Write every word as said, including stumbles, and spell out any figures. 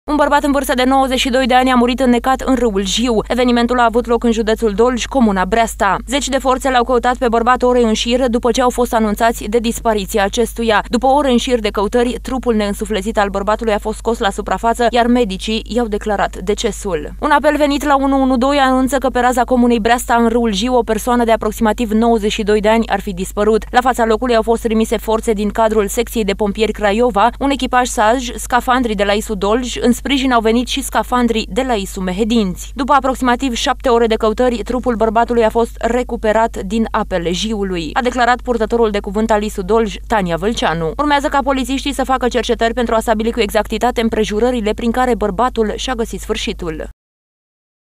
Un bărbat în vârstă de nouăzeci și doi de ani a murit înnecat în râul Jiu. Evenimentul a avut loc în județul Dolj, comuna Breasta. Zeci de forțe l-au căutat pe bărbat ore în șir după ce au fost anunțați de dispariția acestuia. După ore în șir de căutări, trupul neînsuflețit al bărbatului a fost scos la suprafață, iar medicii i-au declarat decesul. Un apel venit la unu unu doi anunță că pe raza comunei Breasta, în râul Jiu, o persoană de aproximativ nouăzeci și doi de ani ar fi dispărut. La fața locului au fost trimise forțe din cadrul secției de pompieri Craiova, un echipaj SAJ, scafandri de la I S U Dolj. În sprijin au venit și scafandrii de la I S U Mehedinți. După aproximativ șapte ore de căutări, trupul bărbatului a fost recuperat din apele Jiului, a declarat purtătorul de cuvânt al I S U Dolj, Tania Vâlceanu. Urmează ca polițiștii să facă cercetări pentru a stabili cu exactitate împrejurările prin care bărbatul și-a găsit sfârșitul.